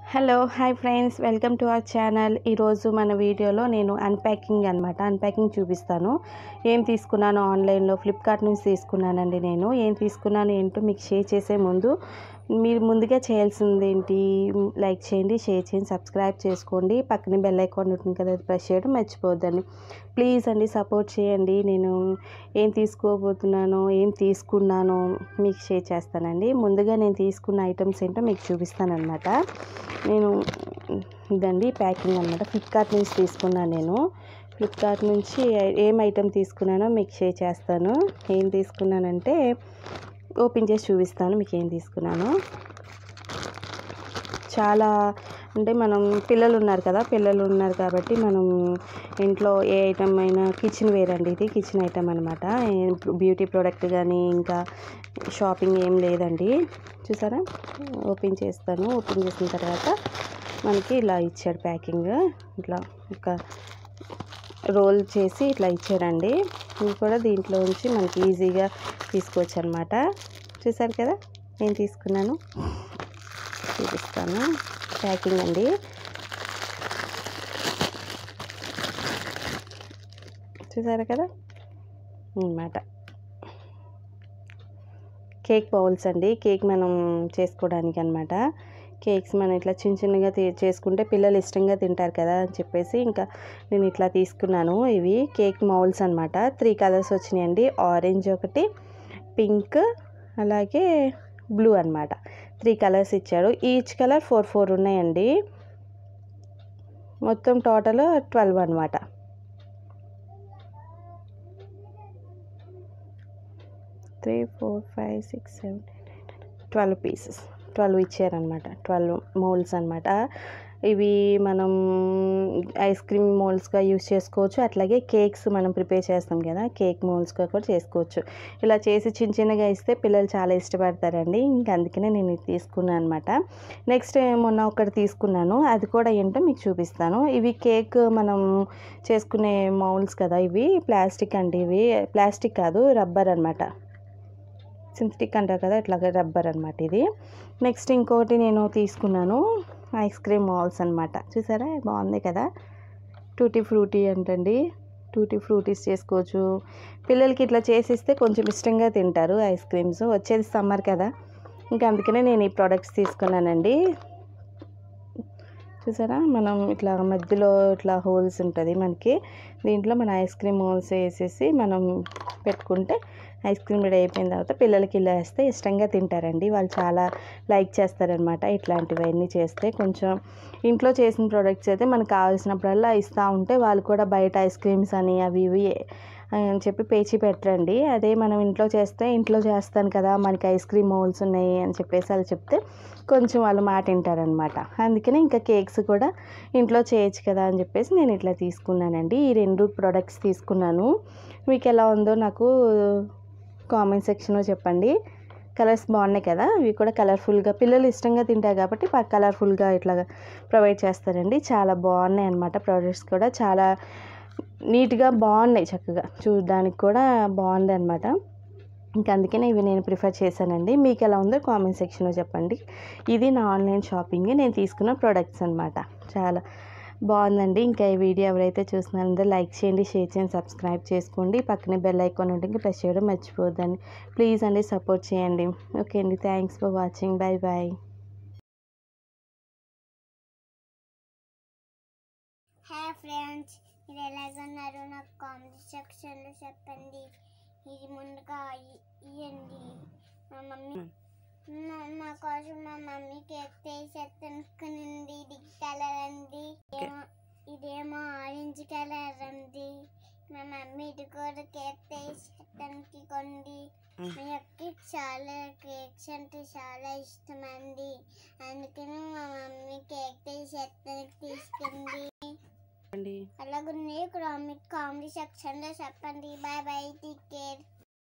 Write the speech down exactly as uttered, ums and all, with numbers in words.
Hello hi friends, welcome to our channel. ఈరోజు మన వీడియోలో నేను అన్ప్యాకింగ్ అనమాట అన్ప్యాకింగ్ చూపిస్తాను. ఏం తీసుకున్నాను ఆన్లైన్లో ఫ్లిప్కార్ట్ నుంచి తీసుకున్నానండి. నేను ఏం తీసుకున్నాను ఏంటో మీకు షేర్ చేసే ముందు మీరు ముందుగా చేయాల్సింది ఏంటి, లైక్ చేయండి, షేర్ చేయండి, సబ్స్క్రైబ్ చేసుకోండి, పక్కన బెల్ ఐకాన్ ఉంటుంది కదా, ప్రెస్ చేయడం మర్చిపోద్దండి. ప్లీజ్ అండి సపోర్ట్ చేయండి. నేను ఏం తీసుకోబోతున్నానో ఏం తీసుకున్నానో మీకు షేర్ చేస్తానండి. ముందుగా నేను తీసుకున్న ఐటమ్స్ ఏంటో మీకు చూపిస్తానమాట. నేను ఇదండి ప్యాకింగ్ అనమాట, ఫ్లిప్కార్ట్ నుంచి తీసుకున్నాను. నేను ఫ్లిప్కార్ట్ నుంచి ఏం ఐటమ్ తీసుకున్నానో మీకు షేర్ చేస్తాను. ఏం తీసుకున్నానంటే ఓపెన్ చేసి చూపిస్తాను మీకు ఏం తీసుకున్నాను. చాలా అంటే మనం పిల్లలు ఉన్నారు కదా, పిల్లలు ఉన్నారు కాబట్టి మనం ఇంట్లో ఏ ఐటమ్ అయినా కిచెన్ వేర్ అండి, ఇది కిచెన్ ఐటమ్ అనమాట. బ్యూటీ ప్రోడక్ట్ కానీ ఇంకా షాపింగ్ ఏం లేదండి. చూసారా, ఓపెన్ చేస్తాను. ఓపెన్ చేసిన తర్వాత మనకి ఇలా ఇచ్చాడు ప్యాకింగ్, ఇట్లా ఒక రోల్ చేసి ఇట్లా ఇచ్చాడండి. ఇది కూడా దీంట్లో నుంచి మనకి ఈజీగా తీసుకోవచ్చు అనమాట. చూసారు కదా నేను తీసుకున్నాను, చూపిస్తాను. ప్యాకింగ్ అండి, చూసారు కదా అన్నమాట. కేక్ బౌల్స్ అండి, కేక్ మనం చేసుకోవడానికి అనమాట. కేక్స్ మనం ఇట్లా చిన్న చిన్నగా చేసుకుంటే పిల్లలు ఇష్టంగా తింటారు కదా అని చెప్పేసి ఇంకా నేను ఇట్లా తీసుకున్నాను. ఇవి కేక్ మౌల్స్ అనమాట. త్రీ కలర్స్ వచ్చినాయండి, ఆరెంజ్ ఒకటి, పింక్, అలాగే బ్లూ అనమాట. త్రీ కలర్స్ ఇచ్చాడు. ఈచ్ కలర్ ఫోర్ ఫోర్ ఉన్నాయండి. మొత్తం టోటల్ ట్వెల్వ్ అనమాట. Three four five six seven twelve pieces, twelve ఇచ్చారనమాట. ట్వెల్వ్ మోల్డ్స్ అనమాట. ఇవి మనం ఐస్ క్రీమ్ మోల్డ్స్గా యూస్ చేసుకోవచ్చు, అట్లాగే కేక్స్ మనం ప్రిపేర్ చేస్తాం కదా, కేక్ మోల్డ్స్గా కూడా చేసుకోవచ్చు. ఇలా చేసి చిన్న చిన్నగా ఇస్తే పిల్లలు చాలా ఇష్టపడతారండి. ఇంక అందుకనే నేను ఇది తీసుకున్నాను అనమాట. నెక్స్ట్ మొన్న ఒకటి తీసుకున్నాను, అది కూడా ఏంటో మీకు చూపిస్తాను. ఇవి కేక్ మనం చేసుకునే మౌల్డ్స్ కదా, ఇవి ప్లాస్టిక్ అండి. ఇవి ప్లాస్టిక్ కాదు, రబ్బర్ అనమాట. సింథటిక్ అంటారు కదా, ఇట్లాగే రబ్బర్ అనమాట ఇది. నెక్స్ట్ ఇంకోటి నేను తీసుకున్నాను ఐస్ క్రీమ్ మాల్స్ అనమాట. చూసారా బాగుంది కదా, టూటీ ఫ్రూటీ అంటండి. టూటీ ఫ్రూటీస్ చేసుకోవచ్చు. పిల్లలకి ఇట్లా చేసిస్తే కొంచెం ఇష్టంగా తింటారు ఐస్ క్రీమ్స్. వచ్చేది సమ్మర్ కదా, ఇంకా అందుకనే నేను ఈ ప్రోడక్ట్స్ తీసుకున్నానండి. చూసారా, మనం ఇట్లా మధ్యలో ఇట్లా హోల్స్ ఉంటుంది మనకి, దీంట్లో మన ఐస్ క్రీమ్ హోల్స్ వేసేసి మనం పెట్టుకుంటే ఐస్ క్రీమ్ రెడీ అయిపోయిన తర్వాత పిల్లలకి ఇలా వేస్తే ఇష్టంగా తింటారండి. వాళ్ళు చాలా లైక్ చేస్తారనమాట ఇట్లాంటివన్నీ చేస్తే. కొంచెం ఇంట్లో చేసిన ప్రోడక్ట్స్ అయితే మనకు కావాల్సినప్పుడల్లా ఇస్తూ ఉంటే వాళ్ళు కూడా బయట ఐస్ క్రీమ్స్ అని అవి ఇవి అని చెప్పి పేచి పెట్టరండి. అదే మనం ఇంట్లో చేస్తే ఇంట్లో చేస్తాను కదా, మనకి ఐస్ క్రీమ్ మోల్స్ ఉన్నాయి అని చెప్పేసి వాళ్ళు చెప్తే కొంచెం వాళ్ళు మాట వింటారనమాట. అందుకనే ఇంకా కేక్స్ కూడా ఇంట్లో చేయొచ్చు కదా అని చెప్పేసి నేను ఇట్లా తీసుకున్నానండి. ఈ రెండు ప్రోడక్ట్స్ తీసుకున్నాను. మీకు ఎలా ఉందో నాకు కామెంట్ సెక్షన్లో చెప్పండి. కలర్స్ బాగున్నాయి కదా, ఇవి కూడా కలర్ఫుల్గా పిల్లలు ఇష్టంగా తింటారు కాబట్టి కలర్ఫుల్గా ఇట్లా ప్రొవైడ్ చేస్తారండి. చాలా బాగున్నాయి అన్నమాట. ప్రోడక్ట్స్ కూడా చాలా నీట్గా బాగున్నాయి, చక్కగా చూడడానికి కూడా బాగుంది అనమాట. ఇంకా అందుకనే ఇవి నేను ప్రిఫర్ చేశానండి. మీకు ఎలా ఉందో కామెంట్ సెక్షన్లో చెప్పండి. ఇది నా ఆన్లైన్ షాపింగ్, నేను తీసుకున్న ప్రోడక్ట్స్ అనమాట. చాలా బాగుందండి. ఇంకా ఈ వీడియో ఎవరైతే చూస్తున్నారో లైక్ చేయండి, షేర్ చేయండి, సబ్స్క్రైబ్ చేసుకోండి, పక్కనే బెల్ ఐకాన్ ఉంటుంది ప్రెస్ చేయడం మర్చిపోద్దండి. ప్లీజ్ అండి సపోర్ట్ చేయండి. ఓకే అండి, thanks for watching. Bye bye. Hi friends, మీరు ఎలాగన్నారు నాకు కామెంట్ సెక్షన్లో చెప్పండి. ఇది ముందుగా ఇవ్వండి. మా మమ్మీ నా కోసం మా మమ్మీ కేక్ చేసేస్తానుకునింది. ఇది కలర్ అండి, ఇదేమో ఆరెంజ్ కలర్ అండి. మా మమ్మీ ఇది కూడా కేక్ చేసేస్తానికి కొండి. మా అక్కకి చాలా కేక్స్ అంటే చాలా ఇష్టం అండి, అందుకని మా మమ్మీ కేక్ చేసేస్తానికి తీసుకుంది. అలాగే కామెంట్ సెక్షన్లో చెప్పండి. Bye bye, take care.